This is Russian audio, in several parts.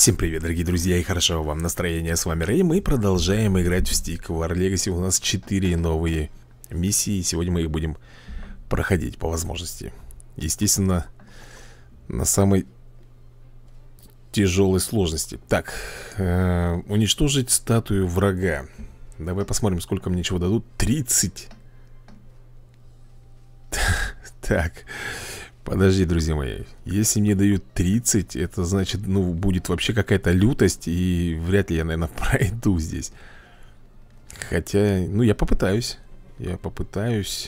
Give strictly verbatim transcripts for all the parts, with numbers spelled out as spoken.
Всем привет, дорогие друзья, и хорошего вам настроения. С вами Рэй. Мы продолжаем играть в Stick War Legacy. У нас четыре новые миссии, и сегодня мы их будем проходить по возможности. Естественно, на самой тяжелой сложности. Так, э, уничтожить статую врага. Давай посмотрим, сколько мне чего дадут. тридцать. Так, подожди, друзья мои. Если мне дают тридцать, это значит, ну, будет вообще какая-то лютость. И вряд ли я, наверное, пройду здесь. Хотя, ну, я попытаюсь. Я попытаюсь.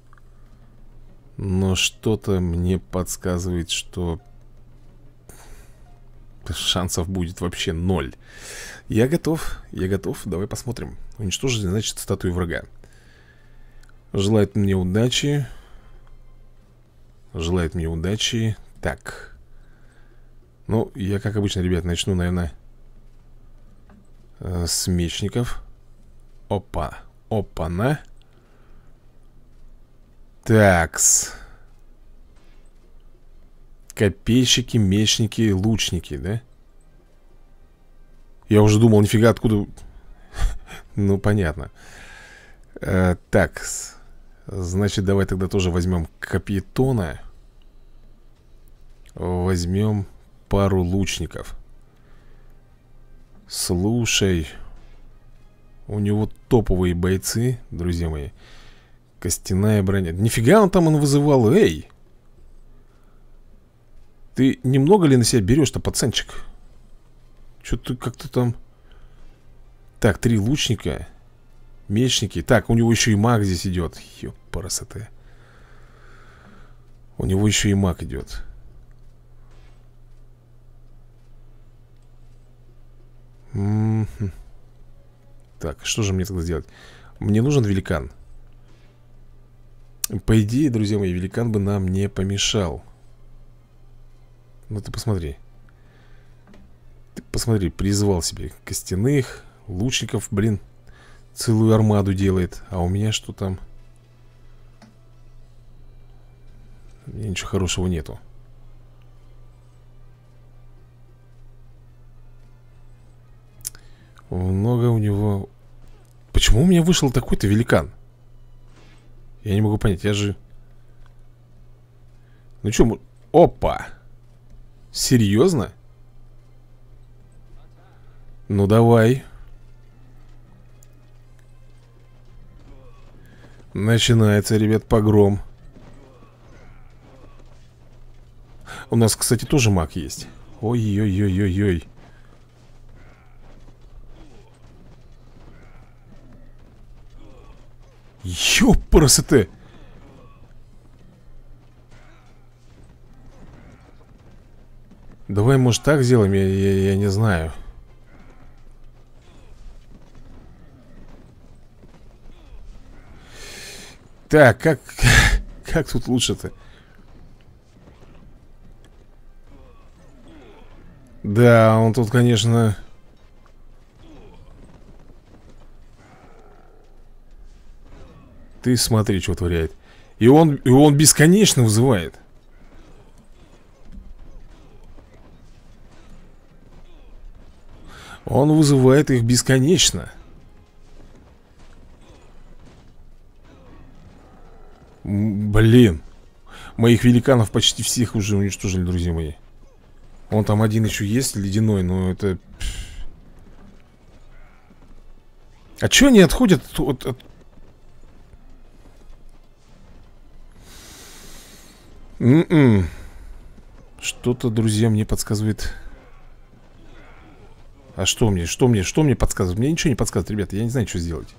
Но что-то мне подсказывает, что шансов будет вообще ноль. Я готов, я готов. Давай посмотрим. Уничтожить, значит, статую врага. Желает мне удачи. Желает мне удачи. Так. Ну, я, как обычно, ребят, начну, наверное, э, с мечников. Опа. Опа-на. Такс. Копейщики, мечники, лучники, да? Я уже думал, нифига, откуда... Ну, понятно. э, Так. Значит, давай тогда тоже возьмем капитона. Возьмем пару лучников. Слушай, у него топовые бойцы, друзья мои. Костяная броня. Нифига он там он вызывал. Эй! Ты немного ли на себя берешь-то, пацанчик? Что-то как-то там... Так, три лучника. Мечники. Так, у него еще и маг здесь идет. Ёпарасоте. У него еще и маг идет. М-м-м. Так, что же мне тогда сделать? Мне нужен великан. По идее, друзья мои, великан бы нам не помешал. Ну ты посмотри. Ты посмотри, призвал себе костяных, лучников, блин. Целую армаду делает. А у меня что там? У меня ничего хорошего нету. Много у него... Почему у меня вышел такой-то великан? Я не могу понять, я же... Ну что, опа! Серьезно? Ну давай. Начинается, ребят, погром. У нас, кстати, тоже маг есть. Ой-ой-ой-ой-ой. Ёпарасоте. Давай, может, так сделаем, я, я, я не знаю. Так, как, как тут лучше-то? Да, он тут, конечно... Ты смотри, что творяет. И он, и он бесконечно вызывает. Он вызывает их бесконечно. Блин. Моих великанов почти всех уже уничтожили, друзья мои. Он там один еще есть, ледяной, но это... А че они отходят от... от... М-м. Что-то, друзья, мне подсказывает... А что мне, что мне, что мне подсказывает? Мне ничего не подсказывает, ребята, я не знаю, что сделать.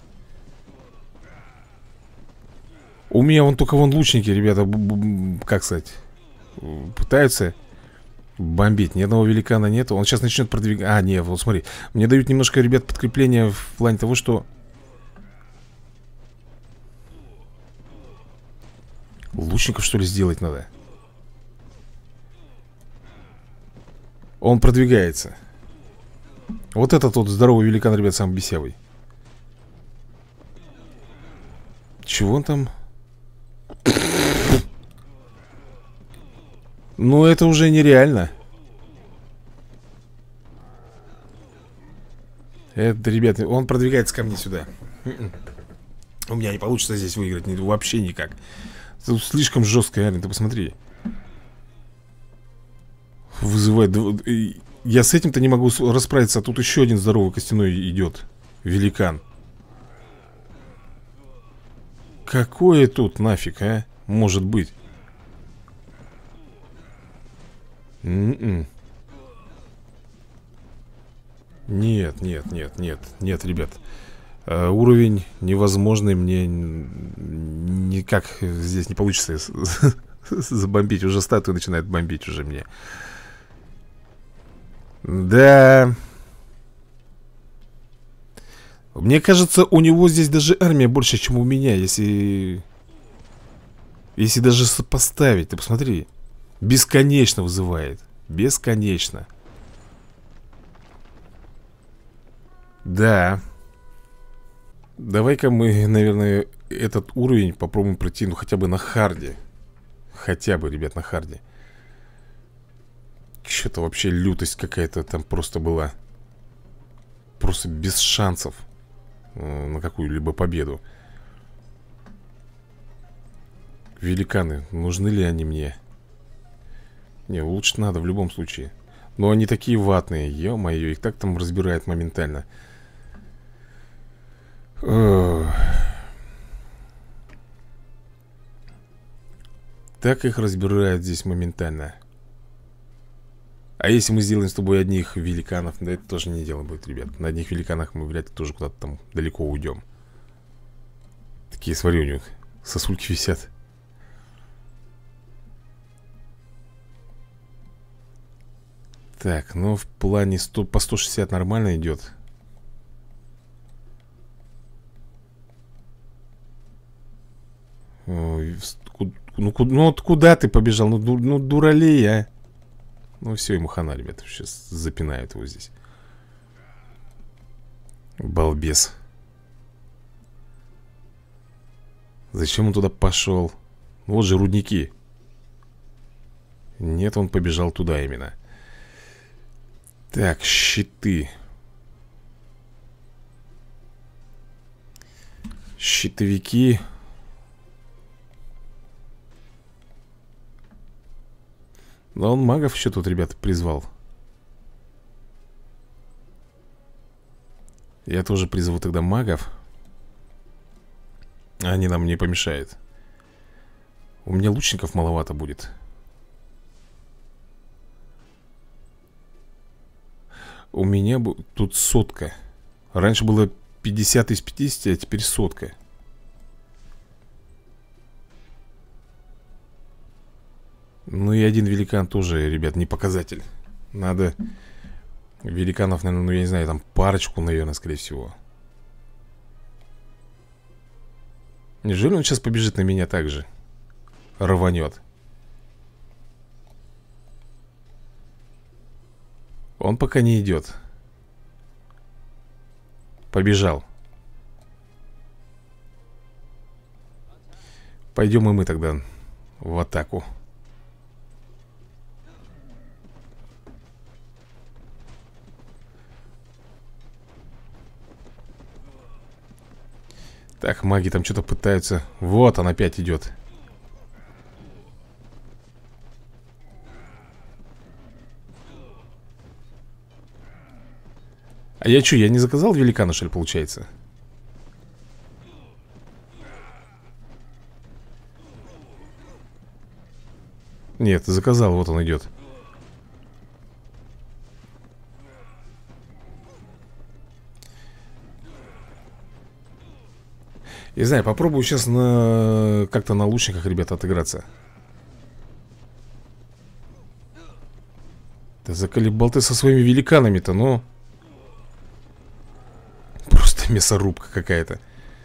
У меня вон только вон лучники, ребята, как сказать, пытаются бомбить. Ни одного великана нету. Он сейчас начнет продвигать. А, нет, вот смотри. Мне дают немножко, ребят, подкрепление в плане того, что... Лучников, что ли, сделать надо? Он продвигается. Вот этот вот здоровый великан, ребят, сам бесявый. Чего он там? Ну, это уже нереально. Это, ребята, он продвигается ко мне сюда. У меня не получится здесь выиграть вообще никак. Тут слишком жестко, реально, ты посмотри. Вызывает. Я с этим-то не могу расправиться. А тут еще один здоровый костяной идет. Великан. Какое тут нафиг, а? Может быть. Н-н-н. Нет, нет, нет, нет. Нет, ребят. Uh, уровень невозможный. Мне никак здесь не получится забомбить. Уже статуя начинает бомбить уже мне. Да. Мне кажется, у него здесь даже армия больше, чем у меня. Если Если даже сопоставить. Ты посмотри. Бесконечно вызывает. Бесконечно. Да. Давай-ка мы, наверное, этот уровень попробуем пройти, ну, хотя бы на харде. Хотя бы, ребят, на харде. Что-то вообще лютость какая-то там просто была. Просто без шансов э, на какую-либо победу. Великаны, нужны ли они мне? Не, улучшить надо в любом случае. Но они такие ватные, ё-моё, их так там разбирает моментально. Ох. Так их разбирают здесь моментально. А если мы сделаем с тобой одних великанов? Да это тоже не дело будет, ребят. На одних великанах мы вряд ли тоже куда-то там далеко уйдем. Такие, смотри, у них сосульки висят. Так, ну в плане сто, по сто шестьдесят нормально идет. Ой, ну, ну вот куда ты побежал? Ну, ду, ну дуралей, а. Ну все, ему хана, ребята. Сейчас запинают его здесь. Балбес. Зачем он туда пошел? Ну, вот же рудники. Нет, он побежал туда именно. Так, щиты. Щитовики. Но он магов еще тут, ребята, призвал. Я тоже призову тогда магов. Они нам не помешают. У меня лучников маловато будет. У меня тут сотка. Раньше было пятьдесят из пятидесяти, а теперь сотка. Ну и один великан тоже, ребят, не показатель. Надо великанов, наверное, ну я не знаю, там парочку, наверное, скорее всего. Неужели он сейчас побежит на меня так же? Рванет. Он пока не идет. Побежал. Пойдем и мы тогда в атаку. Так, маги там что-то пытаются. Вот он опять идет. А я что, я не заказал великана, что ли, получается? Нет, заказал, вот он идет. Не знаю, попробую сейчас на... как-то на лучниках, ребята, отыграться. Да заколебал ты со своими великанами-то, ну. Просто мясорубка какая-то.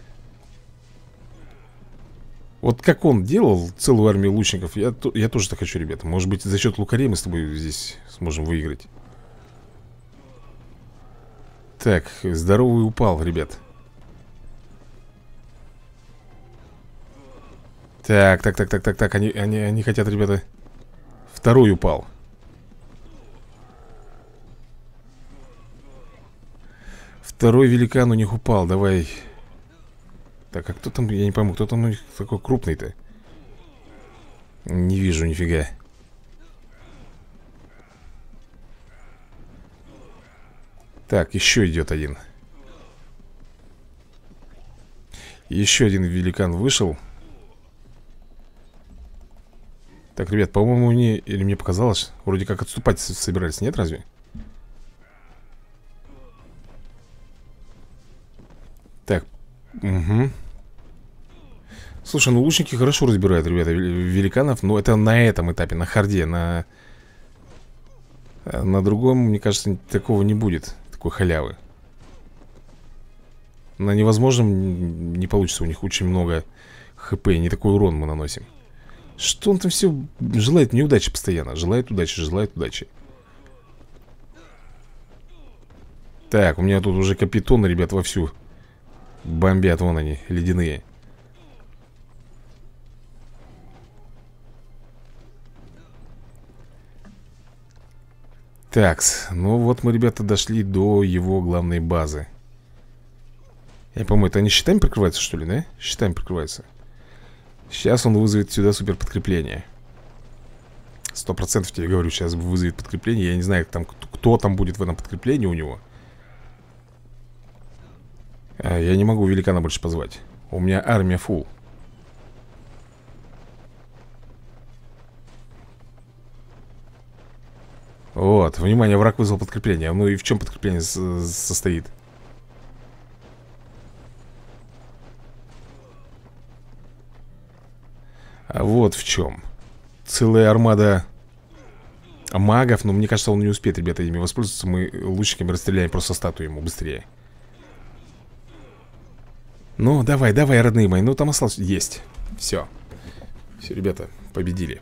Вот как он делал целую армию лучников, я, я тоже так хочу, ребята. Может быть, за счет лукарей мы с тобой здесь сможем выиграть. Так, здоровый упал, ребят. Так, так, так, так, так, так, они, они, они хотят, ребята. Второй упал. Второй великан у них упал, давай. Так, а кто там, я не пойму, кто там у них такой крупный-то? Не вижу нифига. Так, еще идет один. Еще один великан вышел. Так, ребят, по-моему, мне... Или мне показалось, вроде как отступать собирались, нет разве? Так, угу. Слушай, ну лучники хорошо разбирают, ребята, великанов. Но это на этом этапе, на харде. На, на другом, мне кажется, такого не будет. Такой халявы. На невозможном не получится. У них очень много хп. Не такой урон мы наносим. Что он там все желает неудачи постоянно. Желает удачи, желает удачи. Так, у меня тут уже капитоны, ребят, вовсю бомбят. Вон они, ледяные. Такс, ну вот мы, ребята, дошли до его главной базы. Я по-моему, это они щитами прикрываются, что ли, да? Щитами прикрываются. Сейчас он вызовет сюда супер подкрепление. Сто процентов тебе говорю, сейчас вызовет подкрепление. Я не знаю, там, кто, кто там будет в этом подкреплении у него. а, Я не могу великана больше позвать. У меня армия фулл. Вот, внимание, враг вызвал подкрепление. Ну и в чем подкрепление состоит? А вот в чем. Целая армада магов. Но мне кажется, он не успеет, ребята, ими воспользоваться. Мы лучниками расстреляем просто статую ему быстрее. Ну, давай, давай, родные мои. Ну, там осталось... Есть. Все. Все, ребята, победили.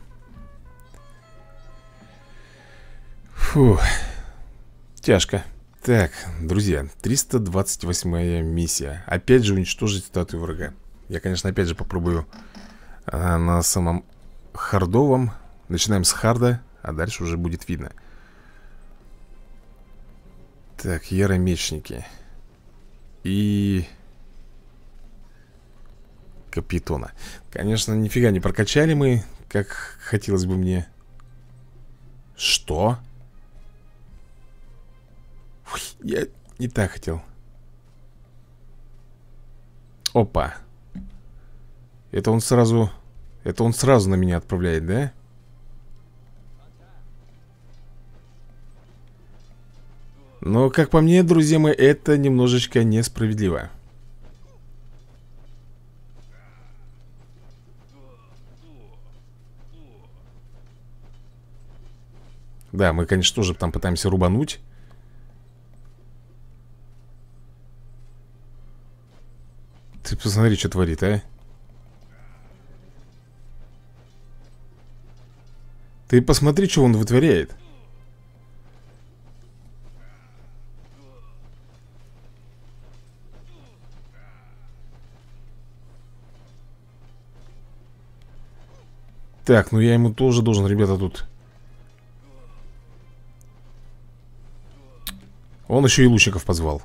Фух. Тяжко. Так, друзья, триста двадцать восьмая миссия. Опять же уничтожить статую врага. Я, конечно, опять же попробую а, на самом хардовом. Начинаем с харда, а дальше уже будет видно. Так, яромечники. И... Капитона. Конечно, нифига не прокачали мы, как хотелось бы мне. Что? Ой, я не так хотел. Опа. Это он сразу... Это он сразу на меня отправляет, да? Но, как по мне, друзья мои, это немножечко несправедливо. Да, мы, конечно, тоже там пытаемся рубануть. Ты посмотри, что творит, а. Ты посмотри, что он вытворяет. Так, ну я ему тоже должен, ребята, тут. Он еще и лучников позвал.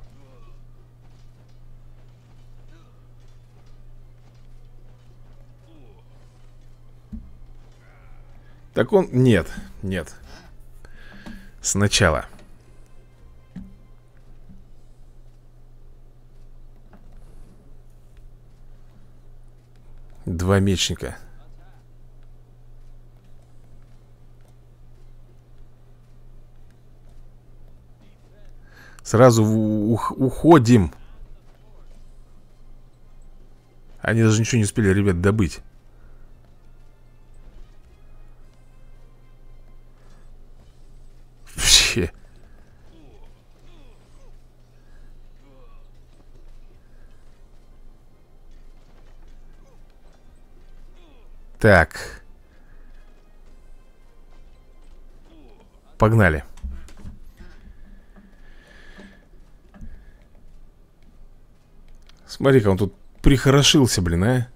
Так он... Нет, нет. Сначала. Два мечника. Сразу ух уходим. Они даже ничего не успели, ребят, добыть. Вообще. Так. Погнали. Смотри-ка, он тут прихорошился, блин, а.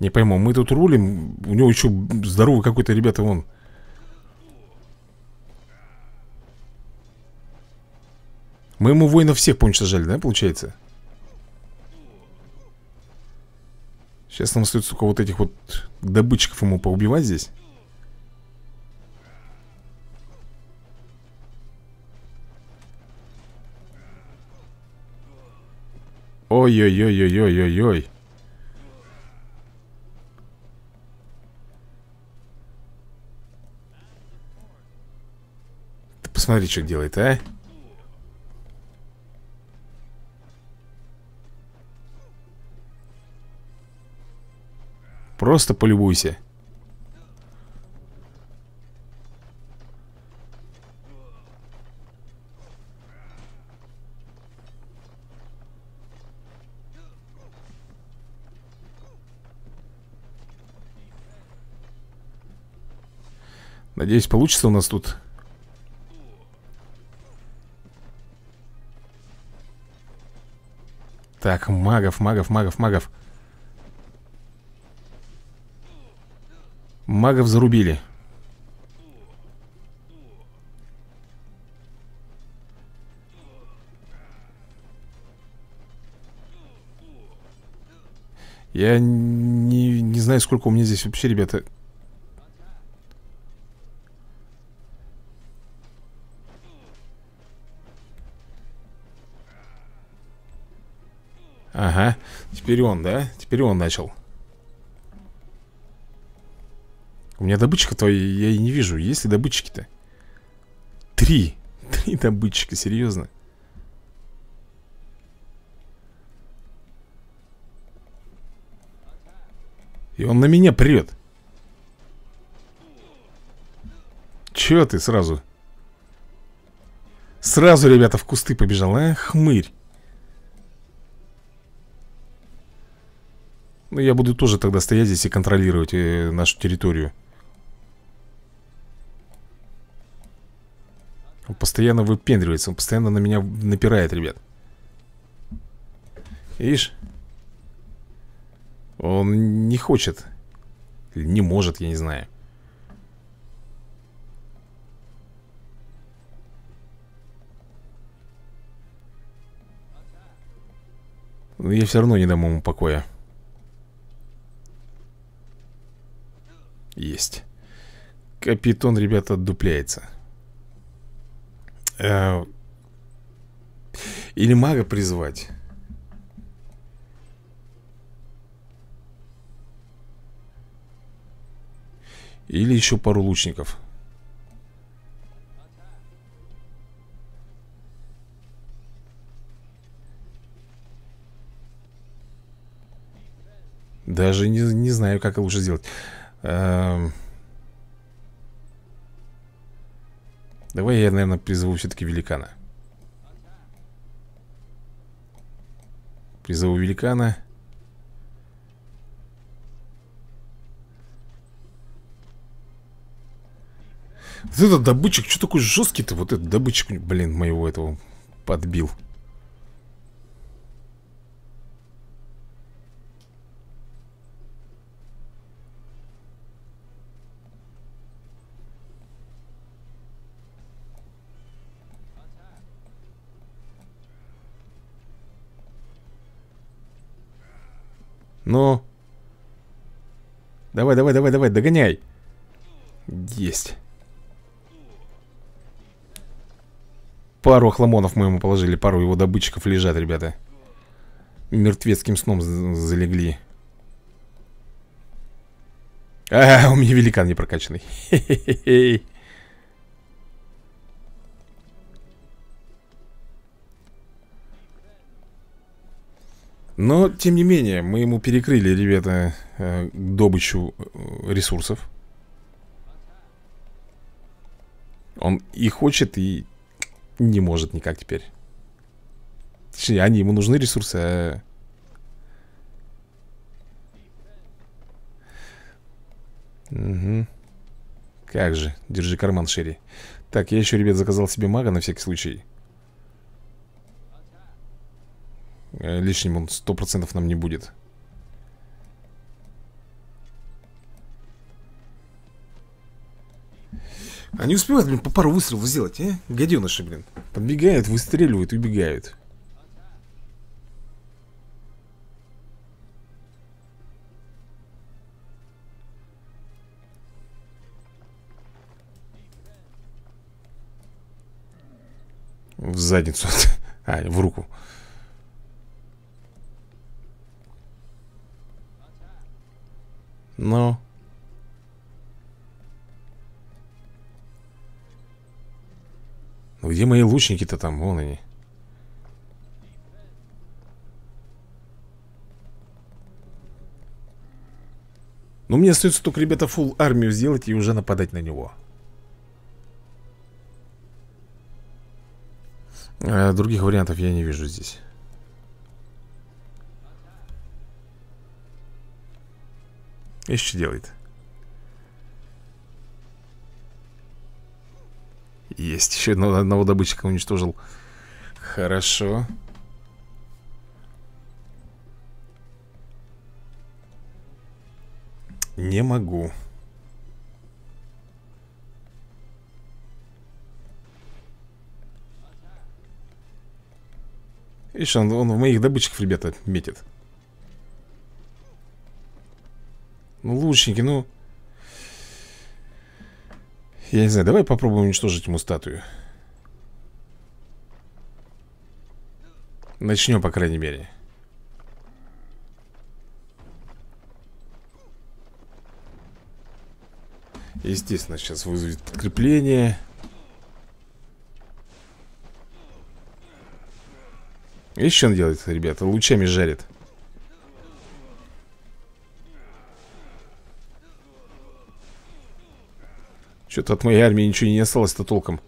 Не пойму, мы тут рулим. У него еще здоровый какой-то, ребята, вон. Мы ему воинов всех поуничтожали, да, получается? Сейчас нам остается только вот этих вот добытчиков ему поубивать здесь. Ой-ой-ой-ой-ой-ой-ой. Ты посмотри, что делает, а? Просто полюбуйся. Надеюсь, получится у нас тут. Так, магов, магов, магов, магов. Магов зарубили. Я не, не знаю, сколько у меня здесь вообще, ребята. Ага, теперь он, да? Теперь он начал. У меня добытчиков-то я и не вижу. Есть ли добытчики-то? Три. Три добытчика, серьезно. И он на меня прет. Че ты сразу? Сразу, ребята, в кусты побежал, а? Хмырь. Ну, я буду тоже тогда стоять здесь и контролировать э, нашу территорию. Он постоянно выпендривается. Он постоянно на меня напирает, ребят. Видишь? Он не хочет. Или не может, я не знаю. Но я все равно не дам ему покоя. Есть. Капитон, ребята, отдупляется. Э, Или мага призвать. Или еще пару лучников. Даже не, не знаю, как лучше сделать. Эм... Давай я, наверное, призову все-таки великана. Призову великана. Вот этот добытчик, что такой жесткий-то? Вот этот добытчик, блин, моего этого подбил. Ну, давай, давай, давай, давай, догоняй. Есть. Пару охламонов мы ему положили. Пару его добытчиков лежат, ребята. Мертвецким сном залегли. А, у меня великан не прокачанный. Хе-хе-хе. Но, тем не менее, мы ему перекрыли, ребята, добычу ресурсов. Он и хочет, и не может никак теперь. Точнее, они ему нужны ресурсы, а... Угу. Как же, держи карман шире. Так, я еще, ребят, заказал себе мага на всякий случай. Лишним он сто процентов нам не будет. Они успевают, блин, по пару выстрелов сделать, а? Гаденыши, блин. Подбегают, выстреливают, убегают. В задницу. А, в руку. Но... Ну где мои лучники-то там? Вон они. Ну мне остается только, ребята, фулл армию сделать и уже нападать на него. А других вариантов я не вижу здесь. И что делает? Есть, еще одного, одного добытчика уничтожил. Хорошо. Не могу. Видишь, он, он в моих добытчиков, ребята, метит. Ну, лучники, ну... Я не знаю, давай попробуем уничтожить ему статую. Начнем, по крайней мере. Естественно, сейчас вызовет подкрепление. Видишь, что он делает, ребята? Лучами жарит. Что-то от моей армии ничего не осталось-то толком.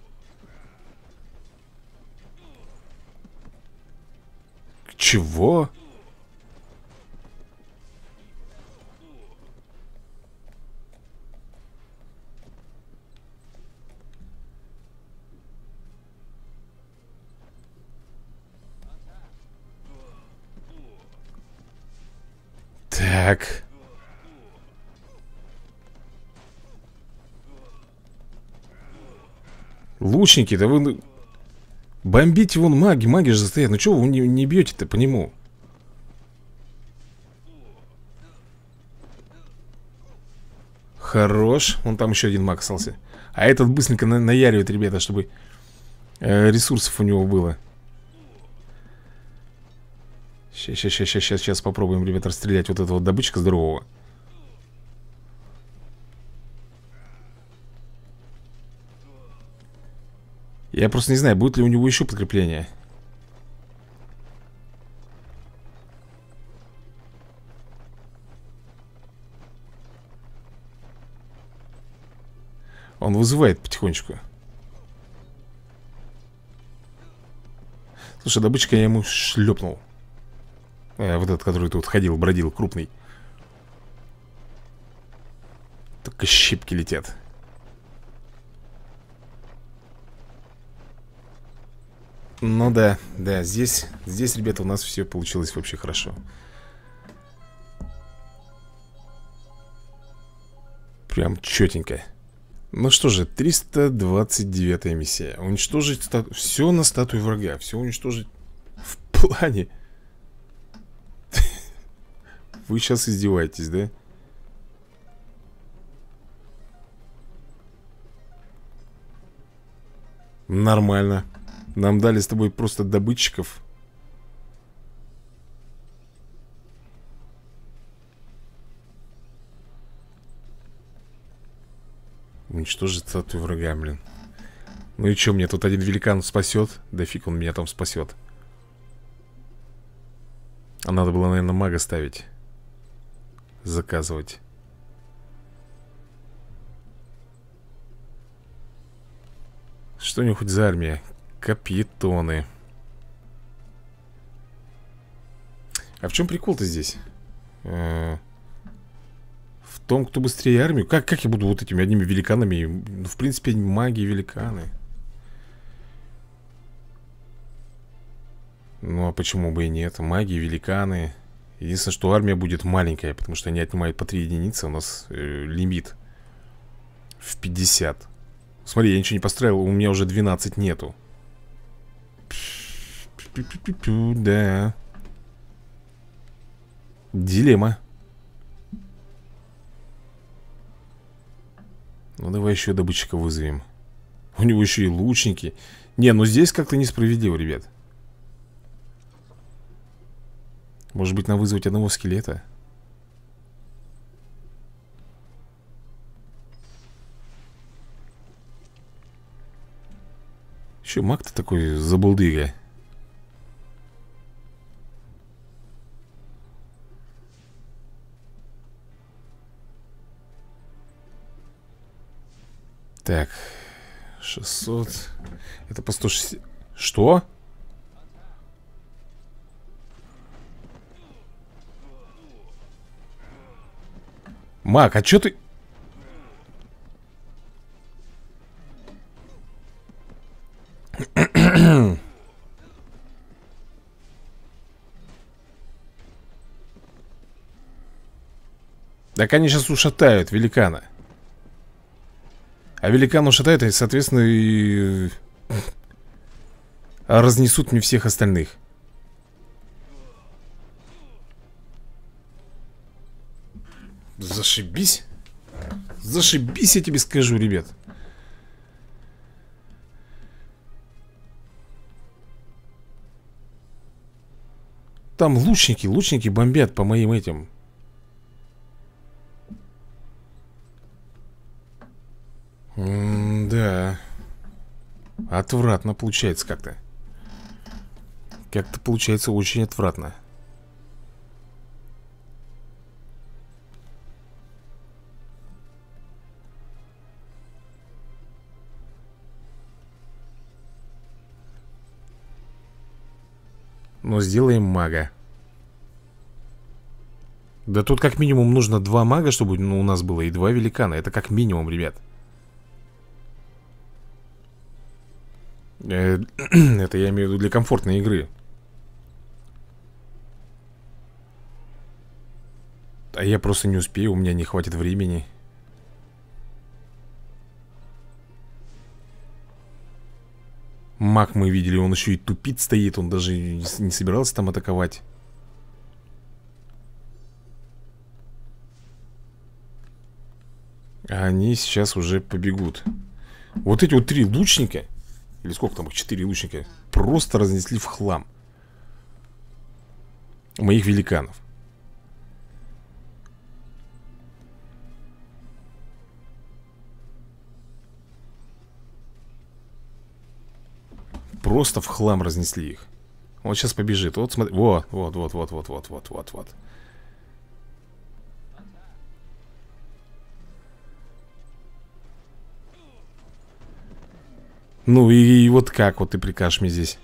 Чего? Так. Лучники, да вы... Бомбите вон маги, маги же стоят. Ну чего вы не, не бьете-то по нему? Хорош. Вон там еще один маг остался. А этот быстренько на наяривает, ребята, чтобы э, ресурсов у него было. Сейчас, сейчас, сейчас, сейчас, сейчас попробуем, ребята, расстрелять вот этого добытчика здорового. Я просто не знаю, будет ли у него еще подкрепление. Он вызывает потихонечку. Слушай, добытчика я ему шлепнул. э, Вот этот, который тут ходил, бродил, крупный. Только щепки летят. Ну да, да, здесь, здесь, ребята, у нас все получилось вообще хорошо. Прям четенько. Ну что же, триста двадцать девятая миссия. Уничтожить стату... все на статую врага. Все уничтожить в плане. Вы сейчас издеваетесь, да? Нормально. Нам дали с тобой просто добытчиков. Уничтожить статую врага, блин. Ну и что, мне тут один великан спасет? Да фиг он меня там спасет. А надо было, наверное, мага ставить. Заказывать. Что у него хоть за армия? Капитоны. А в чем прикол-то здесь? Э-э- в том, кто быстрее армию. Как, как я буду вот этими одними великанами? Ну, в принципе, маги и великаны. Ну, а почему бы и нет? Маги и великаны. Единственное, что армия будет маленькая, потому что они отнимают по три единицы. У нас э, лимит в пятьдесят. Смотри, я ничего не построил, у меня уже двенадцать нету. Да. Дилемма. Ну давай еще добытчика вызовем. У него еще и лучники. Не, ну здесь как-то несправедливо, ребят. Может быть, нам вызвать одного скелета? Еще маг-то такой забулдыга. Так, шестьсот. Это по сто шестьдесят. Что? Мак, а чё ты... Так они сейчас ушатают великана. А великан ушатает, и, соответственно, и... разнесут мне всех остальных. Зашибись. Зашибись, я тебе скажу, ребят. Там лучники, лучники бомбят по моим этим. М-да. Отвратно получается как-то. Как-то получается очень отвратно. Но сделаем мага. Да тут как минимум нужно два мага, чтобы ну, у нас было, и два великана. Это как минимум, ребят. Э, Это я имею в виду для комфортной игры. А я просто не успею, у меня не хватит времени. Маг мы видели, он еще и тупит стоит. Он даже не собирался там атаковать. А они сейчас уже побегут. Вот эти вот три лучника, или сколько там их, четыре лучника, просто разнесли в хлам моих великанов. Просто в хлам разнесли их. Он сейчас побежит. Вот смотри. Вот, вот, вот, вот, вот, вот, вот, вот, вот. Ну и, и вот как вот ты прикажешь мне здесь?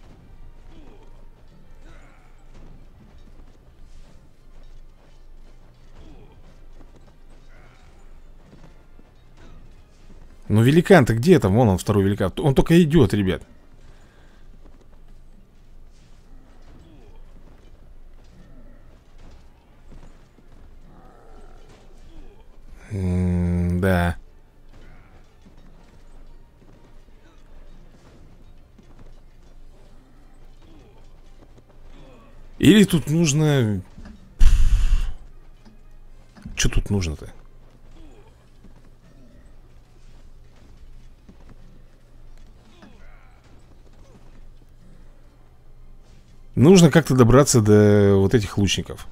Ну великан-то где там? Вон он, второй великан. Он только идет, ребят. М-да. Или тут нужно... Что тут нужно-то? Нужно как-то добраться до вот этих лучников.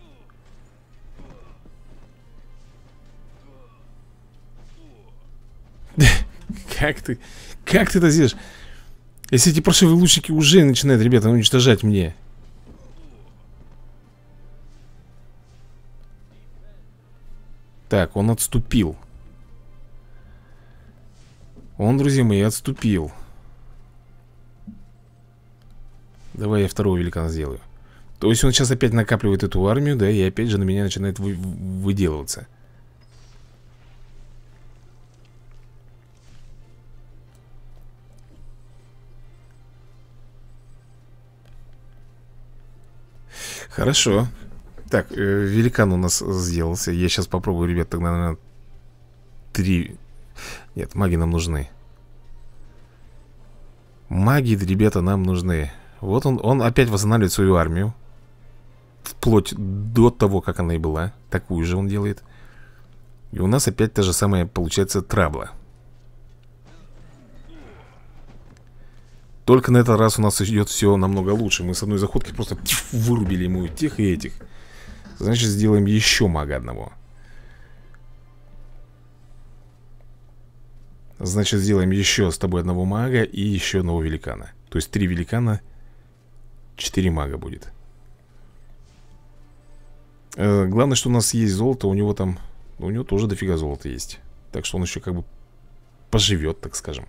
Как ты... Как ты это сделаешь? Если эти паршивые лучники уже начинают, ребята, уничтожать мне. Так, он отступил. Он, друзья мои, отступил. Давай я второго великана сделаю. То есть он сейчас опять накапливает эту армию, да, и опять же на меня начинает вы выделываться. Хорошо. Так, э, великан у нас сделался. Я сейчас попробую, ребят, тогда, наверное, три... Нет, маги нам нужны. Маги, ребята, нам нужны. Вот он, он опять восстанавливает свою армию. Вплоть до того, как она и была. Такую же он делает. И у нас опять та же самая, получается, трабла. Только на этот раз у нас идет все намного лучше. Мы с одной заходки просто тьф, вырубили ему тех и этих. Значит, сделаем еще мага одного. Значит, сделаем еще с тобой одного мага и еще одного великана. То есть три великана, четыре мага будет. э, Главное, что у нас есть золото. У него там, у него тоже дофига золота есть. Так что он еще как бы поживет, так скажем.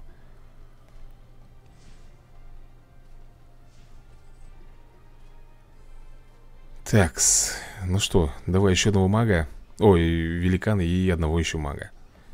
Такс, ну что, давай еще одного мага. Ой, великана и одного еще мага.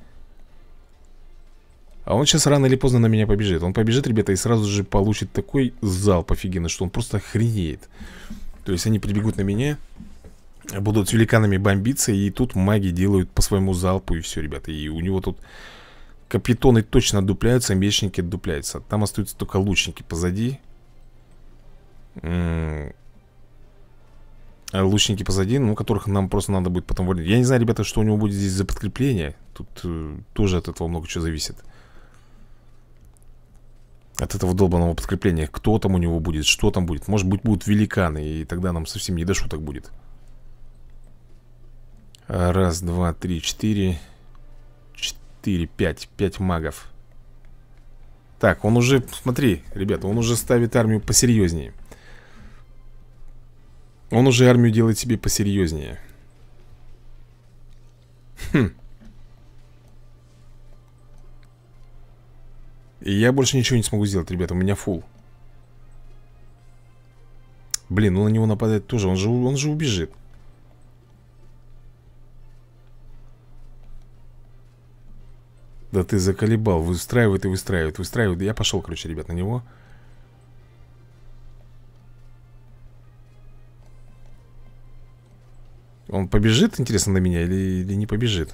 А он сейчас рано или поздно на меня побежит. Он побежит, ребята, и сразу же получит такой залп офигенный, что он просто охренеет. То есть они прибегут на меня, будут с великанами бомбиться, и тут маги делают по своему залпу, и все, ребята. И у него тут капитоны точно отдупляются, мечники отдупляются. Там остаются только лучники позади. М-м- Лучники позади, ну, которых нам просто надо будет потом валить. Я не знаю, ребята, что у него будет здесь за подкрепление. Тут э, тоже от этого много чего зависит. От этого долбанного подкрепления. Кто там у него будет, что там будет. Может быть, будут великаны, и тогда нам совсем не до шуток будет. Раз, два, три, четыре. Четыре, пять. Пять магов. Так, он уже, смотри, ребята, он уже ставит армию посерьезнее. Он уже армию делает себе посерьезнее. Хм. И я больше ничего не смогу сделать, ребята, у меня фул. Блин, ну на него нападает тоже, он же, он же убежит. Да ты заколебал, выстраивает и выстраивает, выстраивает. Я пошел, короче, ребят, на него. Он побежит, интересно, на меня или, или не побежит?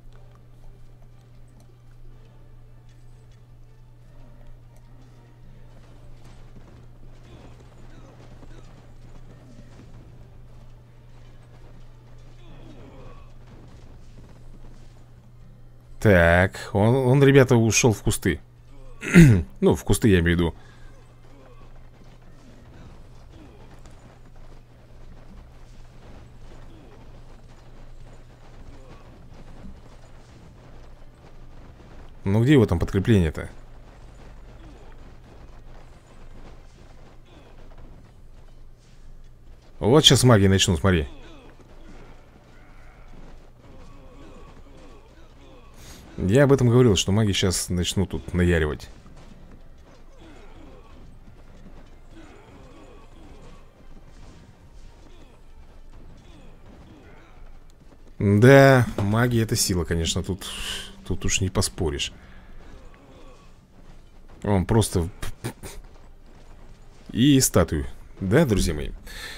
Так, он, он, ребята, ушел в кусты. Ну, в кусты я имею в виду. Ну где его там подкрепление-то? Вот сейчас маги начнут, смотри. Я об этом говорил, что маги сейчас начнут тут наяривать. Да, магия это сила, конечно. Тут, тут уж не поспоришь. Он просто... И статую. Да, друзья мои?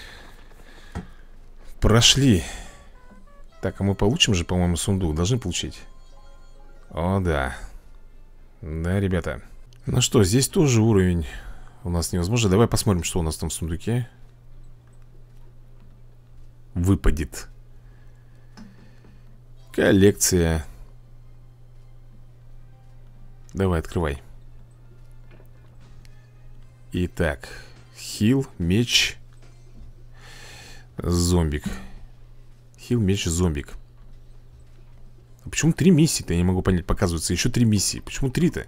Прошли. Так, а мы получим же, по-моему, сундук. Должны получить. О, да. Да, ребята. Ну что, здесь тоже уровень у нас невозможно. Давай посмотрим, что у нас там в сундуке выпадет. Коллекция. Давай, открывай. Итак, хил, меч, зомбик. Хил, меч, зомбик. А почему три миссии-то? Я не могу понять. Показывается еще три миссии. Почему три-то?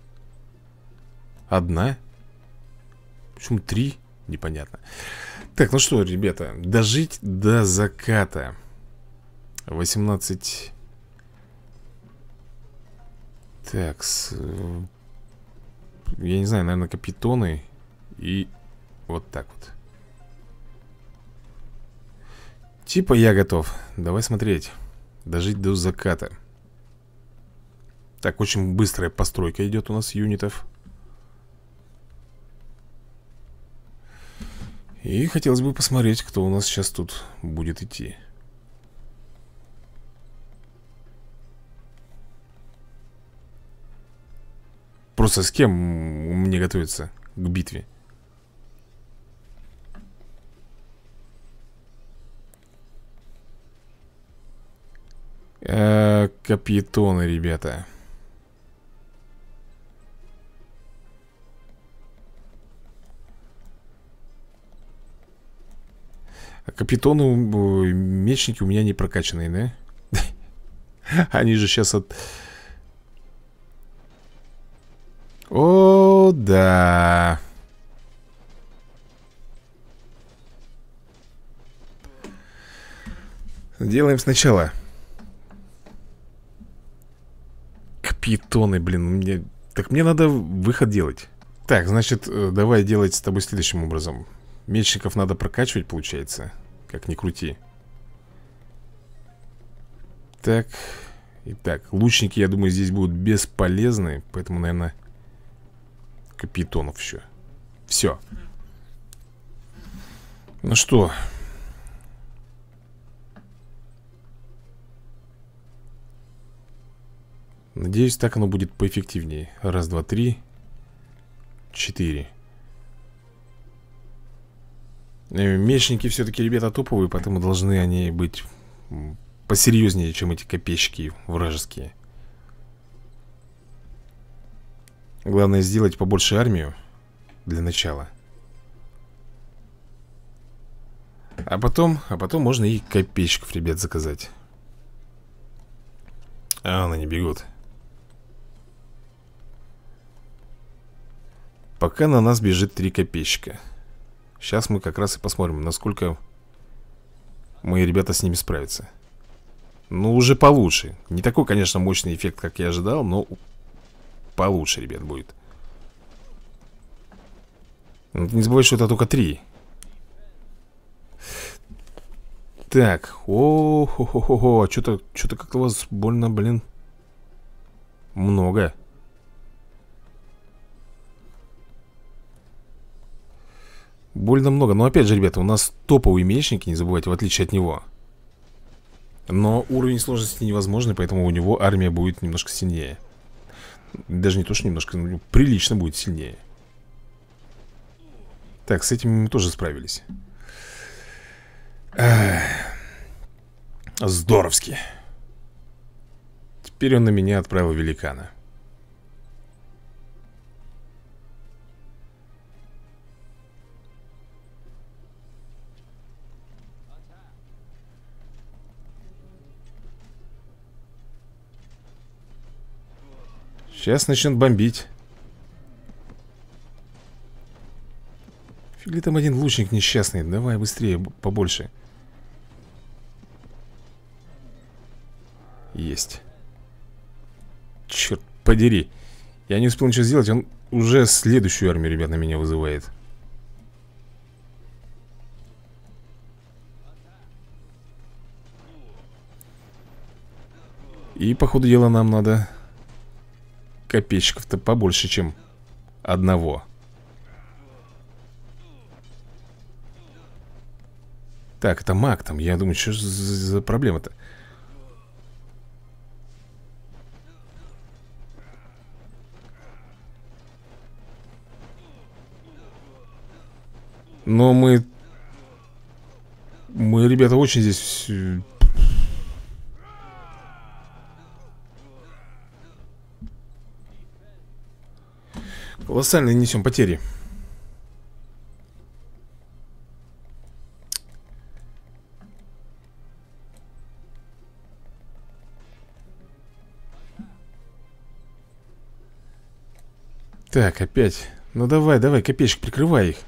Одна? Почему три? Непонятно. Так, ну что, ребята, дожить до заката. восемнадцать. Так, с... я не знаю, наверное, капитоны. И вот так вот. Типа я готов. Давай смотреть. Дожить до заката. Так, очень быстрая постройка идет у нас юнитов. И хотелось бы посмотреть, кто у нас сейчас тут будет идти. Просто с кем мне готовиться к битве? А, капитоны, ребята. А капитоны, мечники у меня не прокачанные, да? Они же сейчас от... О, да. Делаем сначала. Капитоны, блин, мне... Так мне надо выход делать. Так, значит, давай делать с тобой следующим образом. Мечников надо прокачивать, получается. Как ни крути. Так. Итак, лучники, я думаю, здесь будут бесполезны. Поэтому, наверное, капитонов еще. Все. Ну что? Надеюсь, так оно будет поэффективнее. Раз, два, три. Четыре. Мечники все-таки, ребята, топовые, поэтому должны они быть посерьезнее, чем эти копейщики вражеские. Главное сделать побольше армию для начала. А потом, а потом можно и копейщиков, ребят, заказать. А, они бегут. Пока на нас бежит три копейщика. Сейчас мы как раз и посмотрим, насколько мои ребята с ними справятся. Ну, уже получше. Не такой, конечно, мощный эффект, как я ожидал, но получше, ребят, будет. Не забывай, что это только три. Так, о-хо-хо-хо, а что-то что-то как-то у вас больно, блин, много. Больно много, но опять же, ребята, у нас топовые мечники, не забывайте, в отличие от него. Но уровень сложности невозможный, поэтому у него армия будет немножко сильнее. Даже не то, что немножко, ну, прилично будет сильнее. Так, с этим мы тоже справились. Эх, здоровски. Теперь он на меня отправил великана. Сейчас начнет бомбить. Фигли там один лучник несчастный. Давай быстрее, побольше. Есть. Черт подери. Я не успел ничего сделать. Он уже следующую армию, ребят, на меня вызывает. И, по ходу дела, нам надо копейщиков-то побольше, чем одного. Так, это маг там. Я думаю, что за, за проблема-то? Но мы... Мы, ребята, очень здесь... Колоссально несем потери. Так, опять. Ну давай, давай, копейщик, прикрывай их.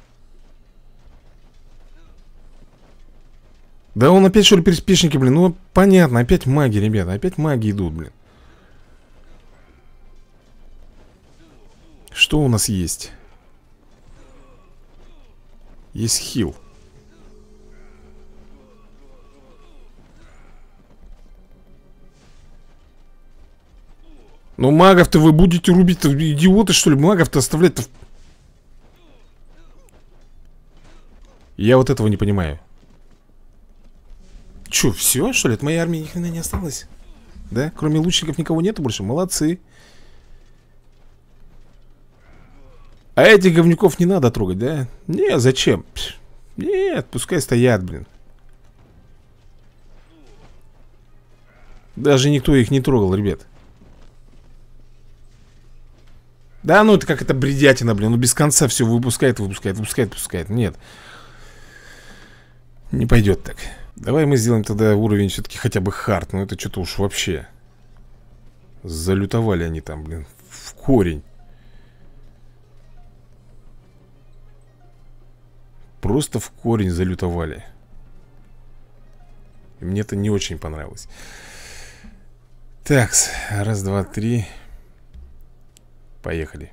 Да он опять, что ли, приспешники, блин. Ну понятно, опять маги, ребята. Опять маги идут, блин. Что у нас есть? Есть хил. Но магов-то вы будете рубить-то, идиоты, что ли? Магов-то оставлять-то... Я вот этого не понимаю. Че, все, что ли? От моей армии ни хрена не осталось? Да? Кроме лучников никого нету больше? Молодцы. А этих говнюков не надо трогать, да? Не, зачем? Пш, нет, пускай стоят, блин. Даже никто их не трогал, ребят. Да ну это как это бредятина, блин. Ну без конца все выпускает, выпускает, выпускает, выпускает. Нет. Не пойдет так. Давай мы сделаем тогда уровень все-таки хотя бы хард. Ну это что-то уж вообще. Залютовали они там, блин. В корень. Просто в корень залютовали. И мне это не очень понравилось. Так, раз, два, три. Поехали.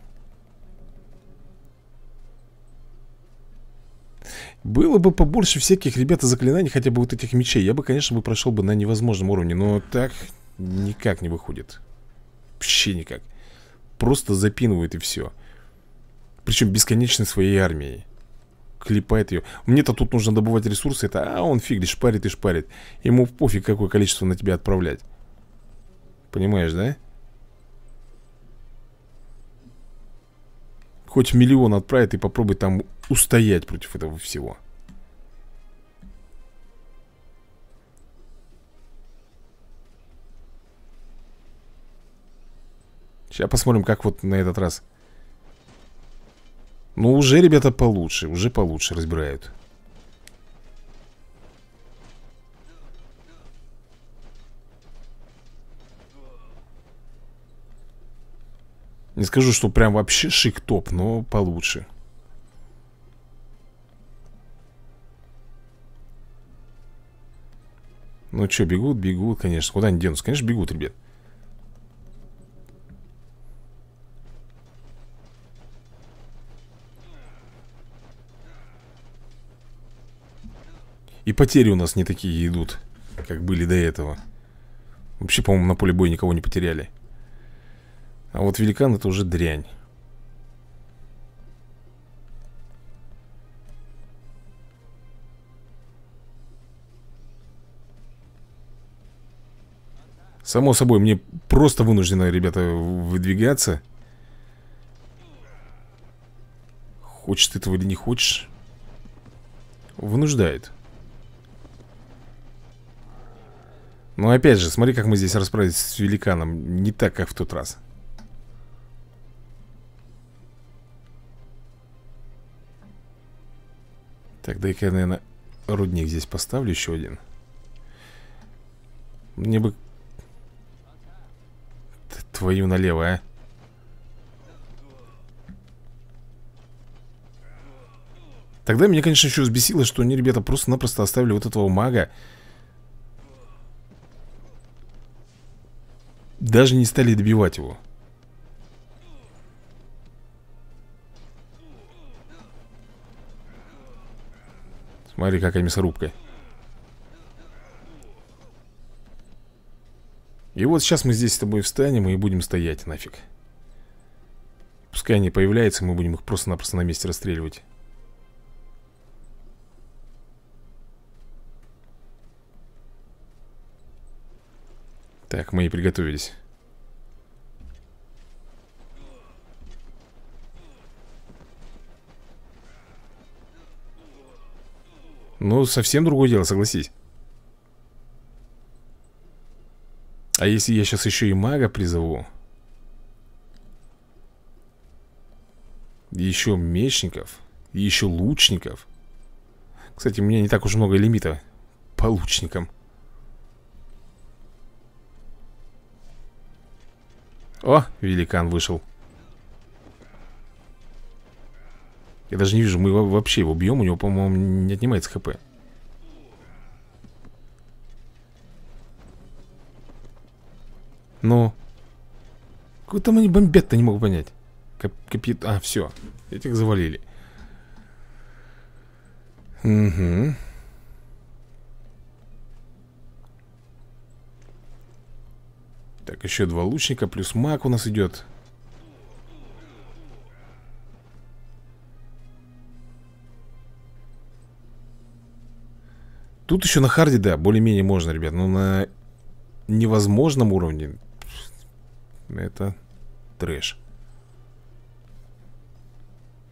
Было бы побольше всяких, ребята, заклинаний, хотя бы вот этих мечей. Я бы, конечно, бы прошел бы на невозможном уровне. Но так никак не выходит. Вообще никак. Просто запинывает и все. Причем бесконечно своей армией. Клепает ее. Мне-то тут нужно добывать ресурсы. Это, а он фиг ли, шпарит и шпарит. Ему пофиг, какое количество на тебя отправлять. Понимаешь, да? Хоть миллион отправит и попробуй там устоять против этого всего. Сейчас посмотрим, как вот на этот раз. Ну, уже, ребята, получше. Уже получше разбирают. Не скажу, что прям вообще шик-топ, но получше. Ну что, бегут, бегут, конечно. Куда они денутся? Конечно, бегут, ребят. И потери у нас не такие идут, как были до этого. Вообще, по-моему, на поле боя никого не потеряли. А вот великан — это уже дрянь. Само собой, мне просто вынуждено, ребята, выдвигаться. Хочешь ты этого или не хочешь. Вынуждает. Но опять же, смотри, как мы здесь расправились с великаном. Не так, как в тот раз. Так, дай-ка я, наверное, рудник здесь поставлю еще один. Мне бы... Твою налево, а. Тогда меня, конечно, еще взбесило, что они, ребята, просто-напросто оставили вот этого мага. Даже не стали добивать его. Смотри, какая мясорубка. И вот сейчас мы здесь с тобой встанем и будем стоять нафиг. Пускай они появляются, мы будем их просто-напросто на месте расстреливать. Так, мы и приготовились. Ну, совсем другое дело, согласись. А если я сейчас еще и мага призову? Еще мечников? Еще лучников? Кстати, у меня не так уж много лимита по лучникам. О, великан вышел. Я даже не вижу, мы его вообще его бьем. У него, по-моему, не отнимается хп. Ну, кого там они бомбят-то, не могу понять. Кап капит... А, все, этих завалили. Угу. Так, еще два лучника, плюс маг у нас идет. Тут еще на харде, да, более-менее можно, ребят. Но на невозможном уровне это трэш.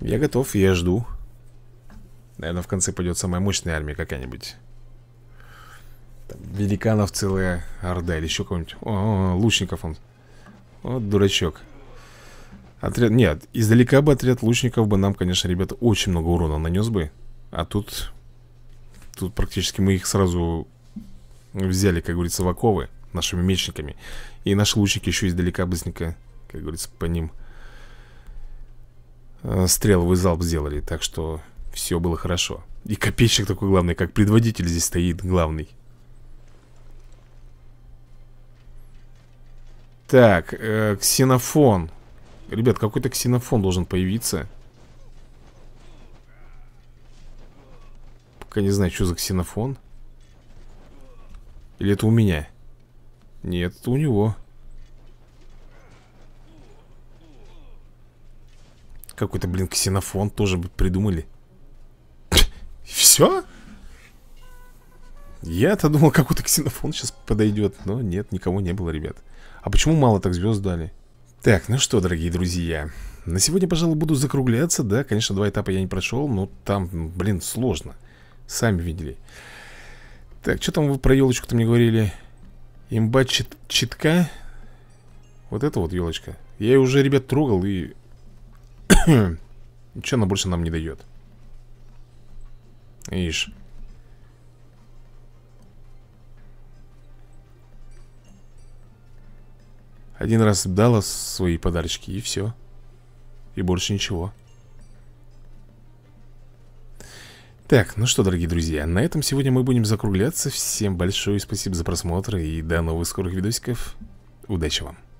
Я готов, я жду. Наверное, в конце пойдет самая мощная армия какая-нибудь. Там великанов целая орда или еще кого-нибудь. О, лучников он. Вот дурачок. Отряд... Нет, издалека бы отряд лучников бы нам, конечно, ребята, очень много урона нанес бы. А тут... Тут практически мы их сразу взяли, как говорится, в оковы нашими мечниками. И наши лучники еще издалека быстренько, как говорится, по ним э, стреловый залп сделали. Так что все было хорошо. И копейщик такой главный, как предводитель здесь стоит главный. Так, э, ксенофон. Ребят, какой-то ксенофон должен появиться. Пока не знаю, что за ксенофон. Или это у меня? Нет, это у него. Какой-то, блин, ксенофон тоже бы придумали. Все? Я-то думал, какой-то ксенофон сейчас подойдет. Но нет, никого не было, ребят. А почему мало так звезд дали? Так, ну что, дорогие друзья, на сегодня, пожалуй, буду закругляться. Да, конечно, два этапа я не прошел, но там, блин, сложно. Сами видели. Так, что там вы про елочку-то мне говорили? Имба чит читка. Вот это вот елочка. Я ее уже, ребят, трогал и... Ничего она больше нам не дает. Видишь. Один раз дала свои подарочки, и все. И больше ничего. Так, ну что, дорогие друзья, на этом сегодня мы будем закругляться. Всем большое спасибо за просмотр и до новых скорых видосиков. Удачи вам!